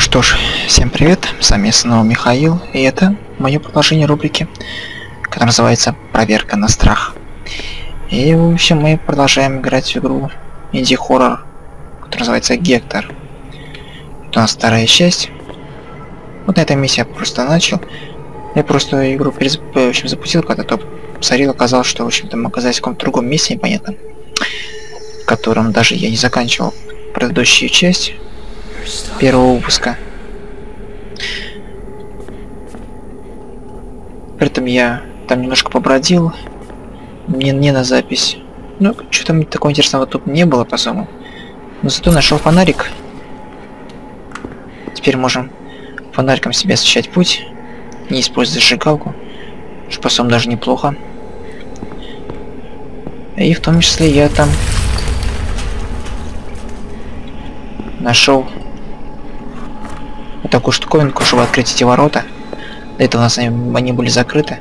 Что ж, всем привет, с вами снова Михаил, и это мое продолжение рубрики, которая называется «Проверка на страх». И, в общем, мы продолжаем играть в игру инди-хоррор, которая называется Гектор. Это у нас вторая часть. Вот на этой миссии я просто начал. Я просто игру в общем, запустил, когда то посмотрел, оказалось, что, в общем-то, мы оказались в каком-то другом месте, непонятно, в котором даже я не заканчивал предыдущую часть первого выпуска. При этом я там немножко побродил, не на запись. Ну, что-то такого интересного тут не было, по-своему. Но зато нашел фонарик. Теперь можем фонариком себе освещать путь, не используя зажигалку, что по-своему даже неплохо. И в том числе я там нашел вот такую штуковинку, чтобы открыть эти ворота. До этого у нас они были закрыты.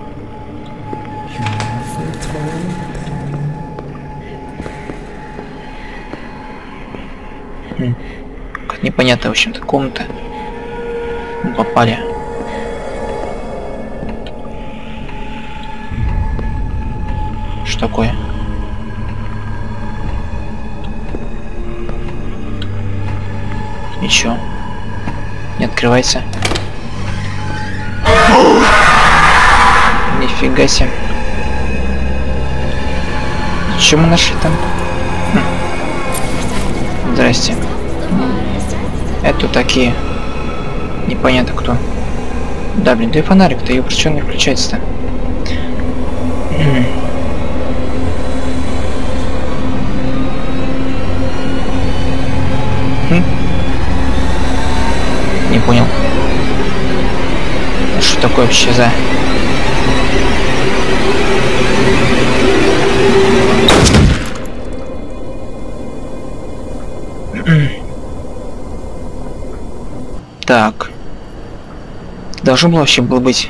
Как непонятно, в общем-то, комната. Мы попали. Что такое? Ничего. Не открывается. Нифига себе. Что мы нашли там? Здрасте. Это такие. Непонятно кто. Да, блин, да и фонарик-то, ее причем не включается-то. Не понял. Что такое вообще за... Так. Должно было вообще было быть...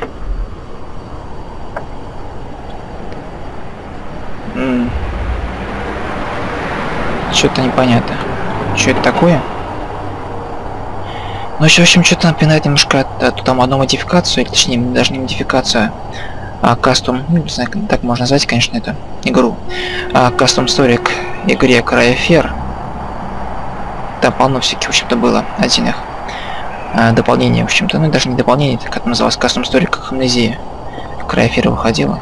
Что-то непонятно. Что это такое? Ну, еще, в общем, что-то напоминает немножко там одну модификацию, или точнее, даже не модификацию, а кастом, ну, не знаю, так можно назвать, конечно, эту игру. Кастом Story к игре Cryofear. Там полно всяких, в общем-то, было отдельных дополнений, в общем-то, ну, даже не дополнение, так это называлось Custom Story, как Amnesia. Cryofear выходила.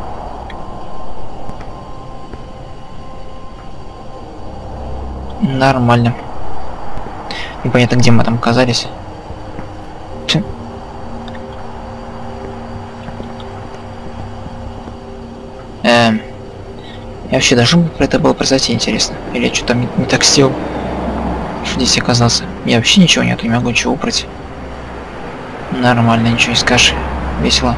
Нормально. Непонятно, где мы там оказались. Я вообще даже про это было произойти, интересно. Или я что-то не так сделал, что здесь оказался. Я вообще ничего нету, не могу ничего убрать. Нормально, ничего не скажешь. Весело.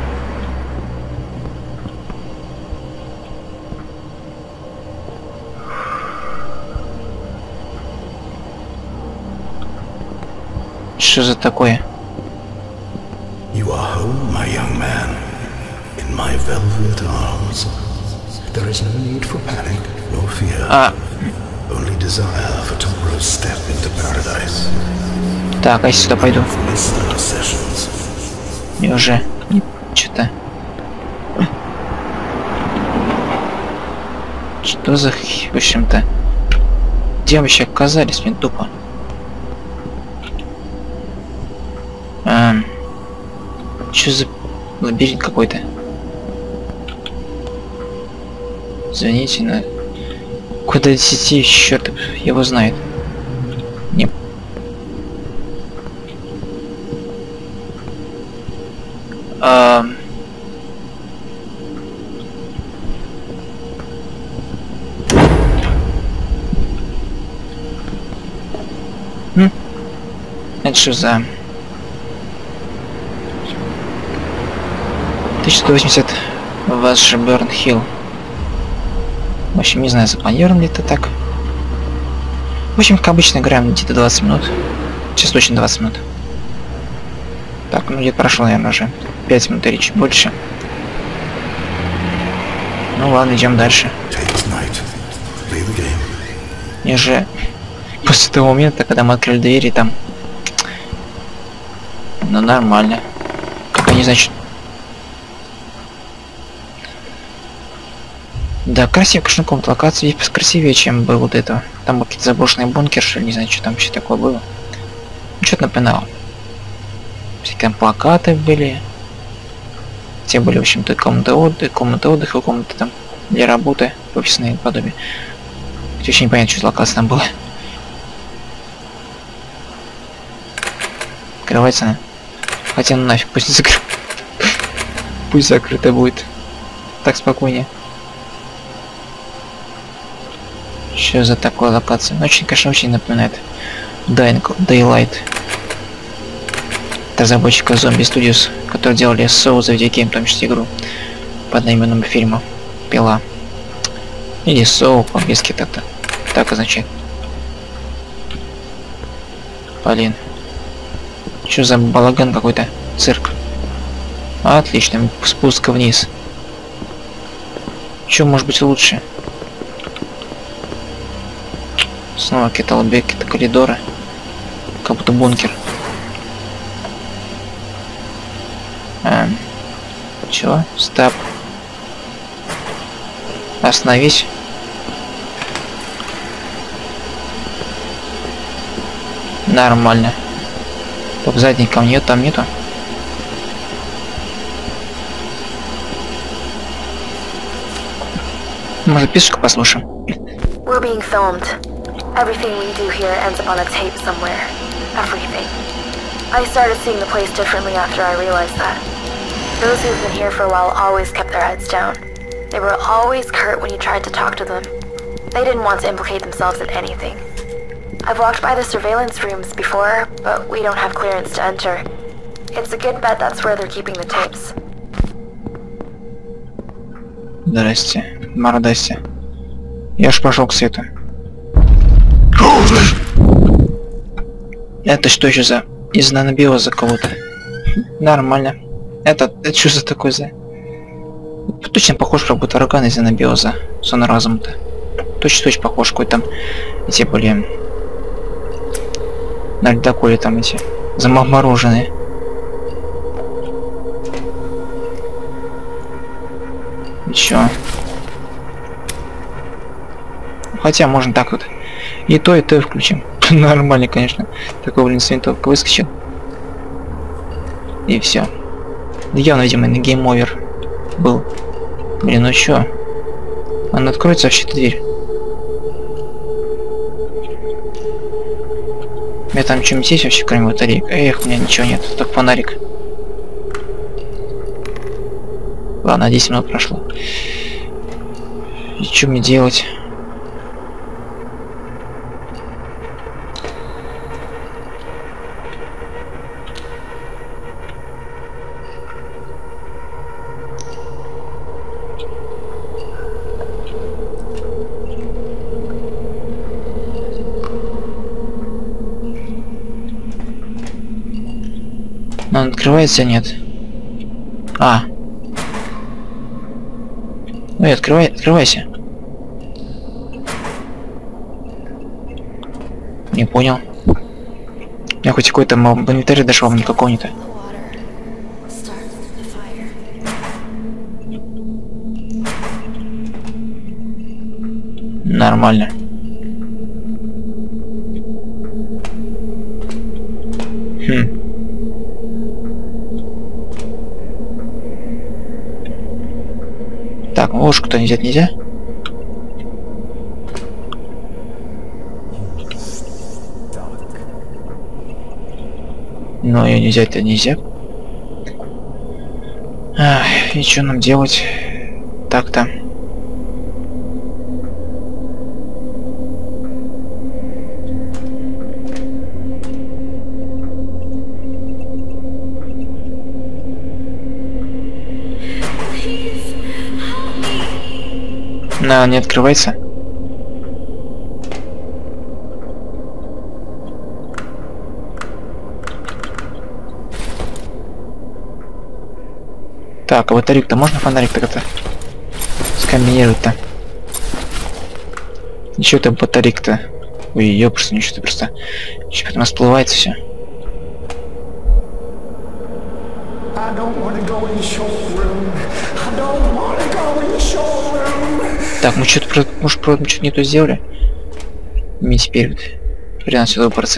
Что за такое? You are home, my young man, in my velvet arms. There is no need for panic, no fear. Only desire for tomorrow's step into paradise. Так, а я сюда пойду. И уже что-то. Что за, в общем-то, где мы вообще оказались, мне тупо. Что за лабиринт какой-то? Извините, но куда идти, черт его знает. Не. Это что за 1180 Washburn Hill. В общем, не знаю, запланировано ли это так. В общем, как обычно, играем где-то 20 минут. Сейчас точно 20 минут. Так, ну где-то прошло, наверное, уже 5 минут или чуть больше. Ну ладно, идем дальше. Мне же после того момента, когда мы открыли двери, там Ну нормально. Только не значит. Да, красиво, конечно, комната. Локация здесь красивее, чем был вот это. Там был какие-то заброшенные бункеры, что ли, не знаю, что там вообще такое было. Ну, что-то напоминало. Всякие там плакаты были. Те были, в общем-то, комнаты отдыха, комнаты там для работы, офисные подобие. Хотя вообще непонятно, что за локация там была. Открывается она. Хотя ну нафиг, пусть закрыта. Пусть закрыта будет. Так спокойнее. Что за такая локация? Ну, очень, конечно, очень напоминает Dying Daylight. Это разработчика Zombie Studios, которые делали Soul The Video Game, в том числе игру под одноименным фильму Пила. Или Soul по-английски так-то. Так означает. Блин. Что за балаган какой-то? Цирк. Отлично, спуск вниз. Что может быть лучше? Снова какие-то лобби, какие-то коридоры. Как будто бункер. Чего? Стоп. Остановись. Нормально. Только задника нет, там нету. Может, песочку послушаем? We're being filmed. Everything we do here ends up on a tape somewhere. Everything. I started seeing the place differently after I realized that. Those who've been here for a while always kept their heads down. They were always curt when you tried to talk to them. They didn't want to implicate themselves in anything. I've walked by the surveillance rooms before, but we don't have clearance to enter. It's a good bet that's where they're keeping the tapes. Здрасте, мордасте. Я ж пошел к свету. Это что еще за... из нанобиоза кого-то? Нормально. Это что за такой за... Точно похож, как будто орган из анабиоза. Сон разума-то. Точно похож, какой там... Эти были... На ледоколе там эти... Замороженные. И чё? Хотя можно так вот. И то включим. Нормально, конечно. Такой, блин, с винтовкой выскочил. И все. Явно, видимо, на гейм-овер был. Блин, ну чё? Она откроется вообще-то дверь. У меня там что-нибудь есть вообще, кроме батареек? Эх, у меня ничего нет, только фонарик. Ладно, 10 минут прошло. И что мне делать? Но он открывается, нет? А. Ой, открывайся. Не понял. Я хоть какой-то инвентарь дошел, никакого нет. Нормально. Хм. Так, ложку-то взять нельзя? Но ее нельзя-то нельзя. Ах, и что нам делать? Так-то. На, не открывается. Так, а батарейку-то можно фонарик-то как-то скомбинировать-то? Еще там батарейка-то. Ой, ёпрст, ничего, просто. Сейчас потом расплывается все. Так, мы что-то, может, что-то не то сделали? Не теперь вот. Теперь надо сюда выбраться.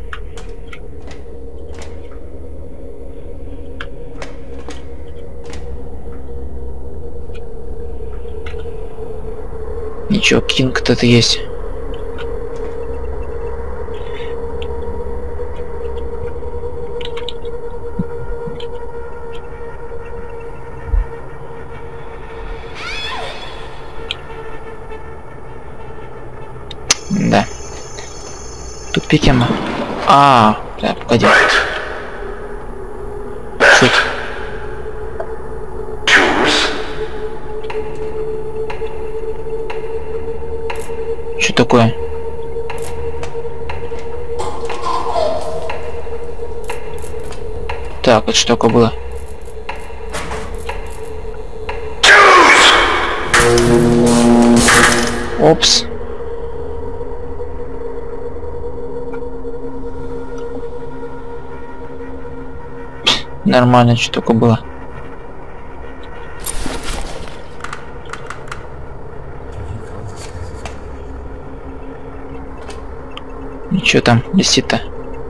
Ничего, Кинг-то это есть. Да. Тупик мы. Да, погоди. Что это? Что такое? Так, это что такое было? Опс. Нормально, что такое было. Ничего там висит-то.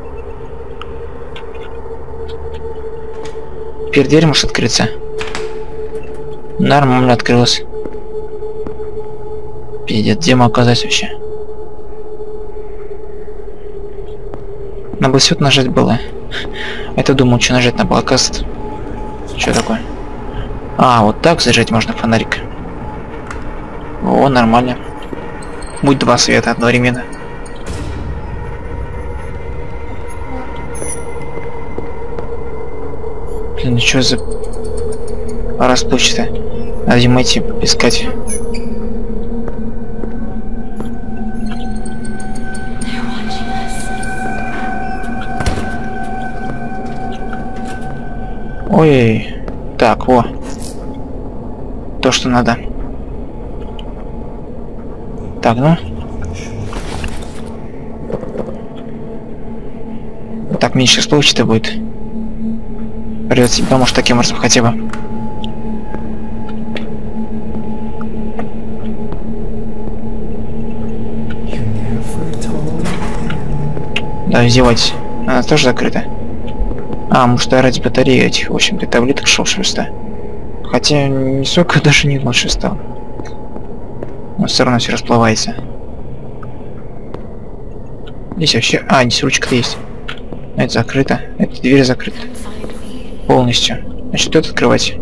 Теперь дверь может открыться. Нормально открылась. Пиздец, где мы оказались вообще? Надо было сюда нажать было. Это думал, что нажать надо было, оказывается. Что такое? Вот так зажать можно фонарик. О, нормально. Будь два света одновременно. Блин, ну что за расплывчато? Надо ему идти искать. Ой, так, во. То, что надо. Так, ну. Так, меньше расплывчато будет. Придется, может, таким образом хотя бы. Да, издевайтесь. Она тоже закрыта. Может, я ради батареи этих, в общем-то, таблеток шел шеста. Хотя, не сколько даже не лучше стал. Но все равно все расплывается. Здесь вообще... здесь ручка-то есть. Это закрыто. Эта дверь закрыта. Полностью. Значит, тут открывать.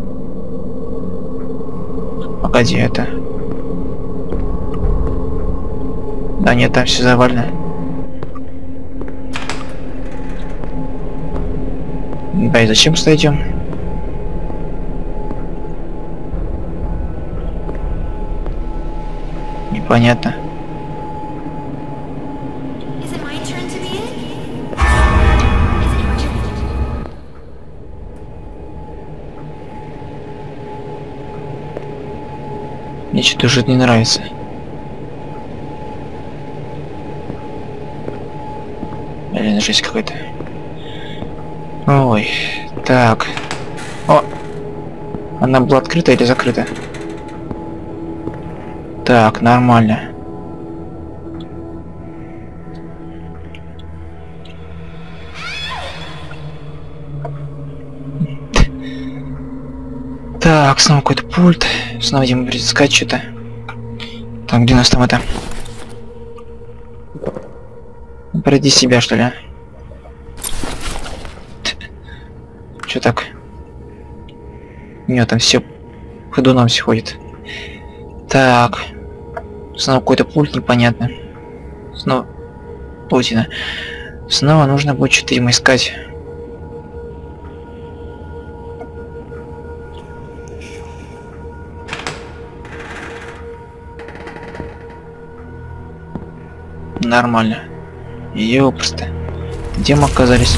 Погоди, это... Да нет, там все завалено. Да и зачем сюда идем? Непонятно. Мне что-то уже не нравится. Блин, жесть какой-то. Ой, так. О! Она была открыта или закрыта? Так, нормально. Так, снова какой-то пульт. Снова где мы придется искать что-то. Так, где у нас там это? Пройди себя, что ли, а? Чё так? У него там все ходуном все ходит. Так. Снова какой-то пульт непонятно. Снова паутина. Снова нужно будет что-то ему искать. Нормально. Ёпрст. Где мы оказались?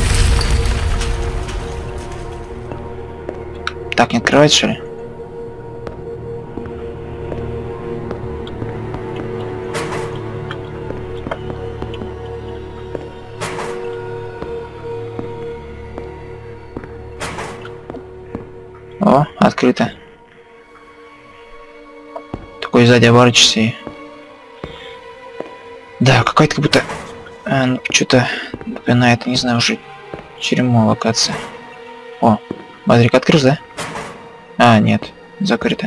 Так, не открывать, что ли? Открыто. Такой сзади оборачивайся и... Да, какая-то как будто... что-то напоминает, не знаю, уже тюрьма локация. О, Мадрик открылся, да? А, нет, закрыто.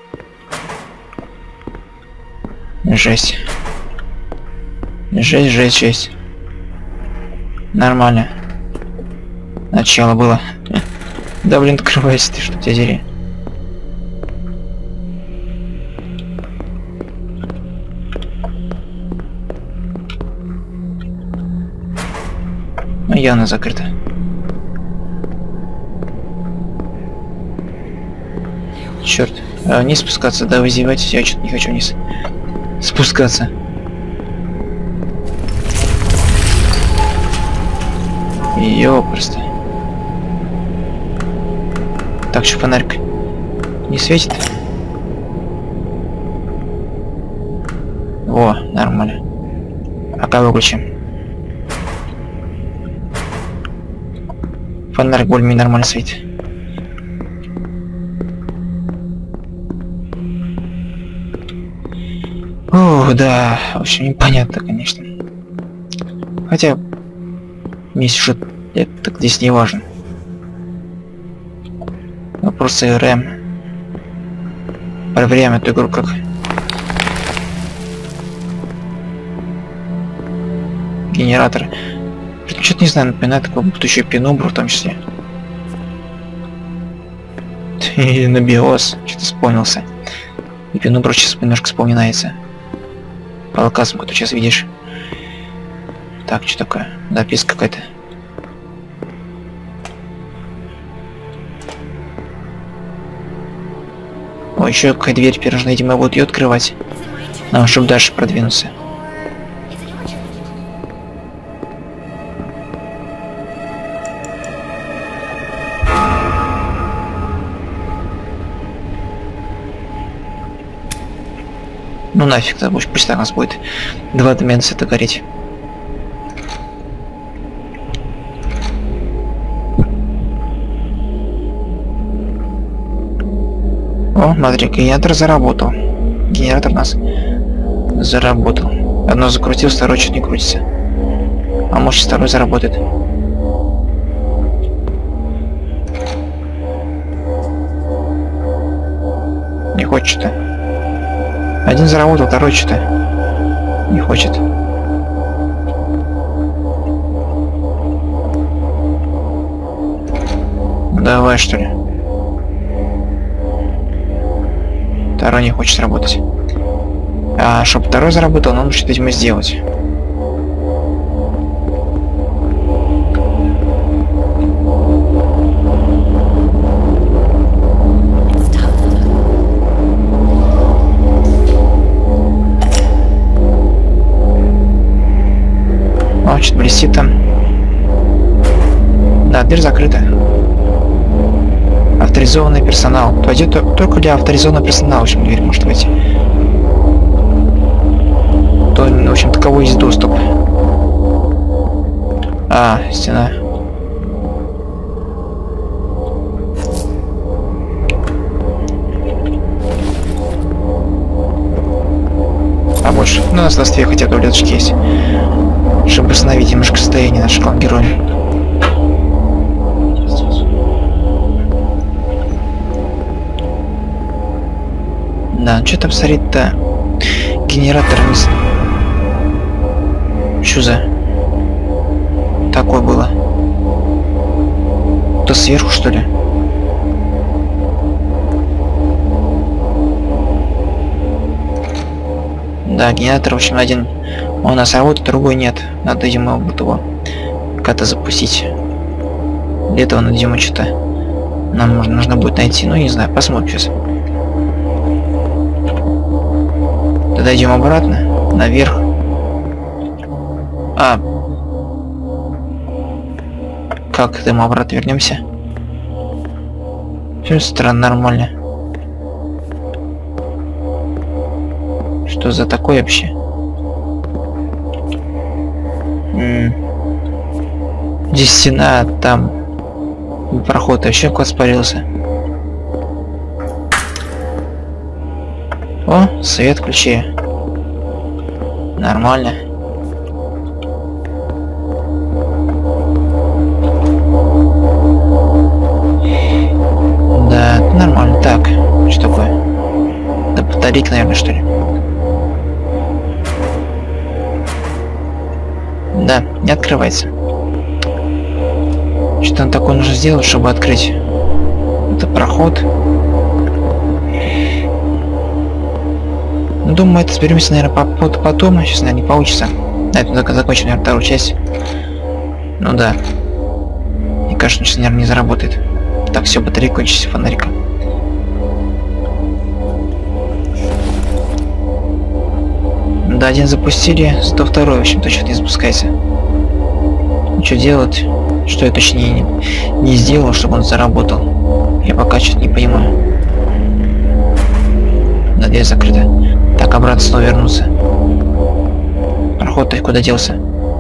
Жесть. Жесть, жесть, жесть. Нормально. Начало было. Да блин, открывайся ты, что тебя дери. Ну, явно закрыто. Черт. Вниз спускаться, да, вы издеваетесь, я что-то не хочу вниз спускаться. Ёпрст. Так, что фонарик не светит? О, нормально. Пока выключим. Фонарик более-менее нормально светит. Ух, да, в общем, непонятно, конечно. Хотя, мне сюжет это здесь не важен. Вопрос РМ. Проверяем эту игру как генератор. Что-то не знаю, напоминает такой будущий Пенубру в том числе. Или на биос, что-то вспомнился. И Пенубру сейчас немножко вспоминается. По локациям, который сейчас видишь. Так, что такое? Записка какая-то. О, еще какая дверь пирожная, видимо, будут ее открывать. Нам, чтобы дальше продвинуться. Ну нафиг, да, пусть так у нас будет 2 доменса гореть. О, смотри, генератор заработал. Генератор у нас заработал. Одно закрутил, второе чуть не крутится. А может второй заработает. Не хочет что-то. Один заработал, второй что-то не хочет. Давай, что ли. Второй не хочет работать. А чтобы второй заработал, нам нужно что-то, видимо, сделать. О, что-то блестит там. Да, дверь закрыта. Авторизованный персонал. Пойдет только для авторизованного персонала, в общем, дверь может войти. То, в общем, таковой есть доступ. А, стена. А больше. Ну, у нас настве хотя бы таблеточки есть. Чтобы восстановить немножко состояние наших главных героев. Да, что там смотреть-то? Генератор вниз. Что за? Такое было. То сверху, что ли? Да, генератор, в общем, один у нас работает, другой нет. Надо, видимо, вот его как-то запустить. Для этого, видимо, что-то нам нужно будет найти. Ну, не знаю, посмотрим сейчас. Тогда идем обратно, наверх. А. Как это мы обратно вернемся? Все странно, нормально. Что за такое вообще? Здесь стена, там проход вообще куда спарился. О, свет включи. Нормально. Да, нормально. Так, что такое? Да батарейка, наверное, что ли? Да, не открывается. Что там такое нужно сделать, чтобы открыть? Это проход. Ну, думаю, это разберемся, наверное, потом. Сейчас, наверное, не получится. На этом закончим, наверное, вторую часть. Ну да. Мне кажется, сейчас, наверное, не заработает. Так, все, батарейка кончится, фонарика. Да, один запустили, 102, в общем-то, что-то не запускается. Что делать? Что я точнее не сделал, чтобы он заработал? Я пока что-то не понимаю. Да, дверь закрыта. Так, обратно снова вернуться. Проход-то куда делся?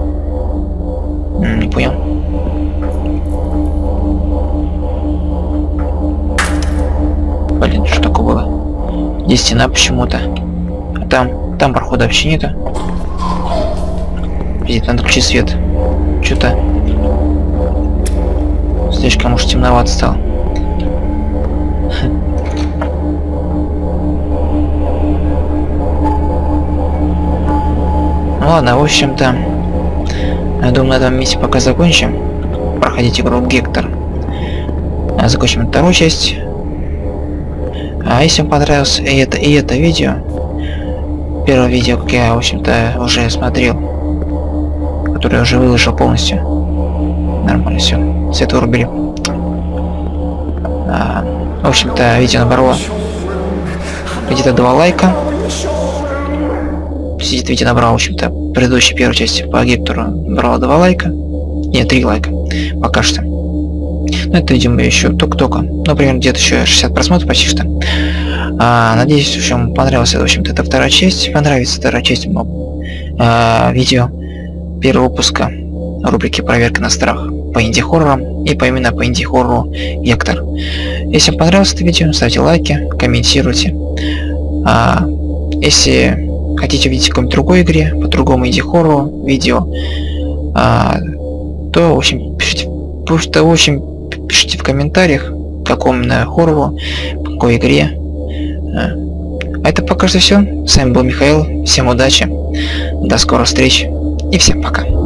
Не понял. Блин, что такое было? Здесь стена почему-то. А там прохода вообще нету. Видите, надо включить свет. Что-то слишком уж темновато стало. Ну ладно, в общем-то, я думаю, на этом месте пока закончим. Проходить игру Гектор. Закончим вторую часть. А если вам понравилось и это видео, первое видео, как я, в общем-то, уже смотрел, которое уже выложил полностью. Нормально все. Свет вырубили. В общем-то, видео набрало где-то 2 лайка. Сидит видео набрало, в общем-то, предыдущая первая часть по Гектору набрала 2 лайка. Нет, 3 лайка. Пока что. Но это видео еще только-только. Ну, примерно где-то еще 60 просмотров почти что. Надеюсь, в общем, понравилась, в общем-то, эта вторая часть. Понравится вторая часть видео первого выпуска рубрики «Проверка на страх» по инди-хоррорам и именно по инди-хоррору Гектор. Если вам понравилось это видео, ставьте лайки, комментируйте. Если хотите увидеть в какой-нибудь другой игре, по другому инди-хоррору видео, то, в общем, пишите в комментариях, в каком именно хоррору, по какой игре. А это пока что все. С вами был Михаил. Всем удачи, до скорых встреч и всем пока.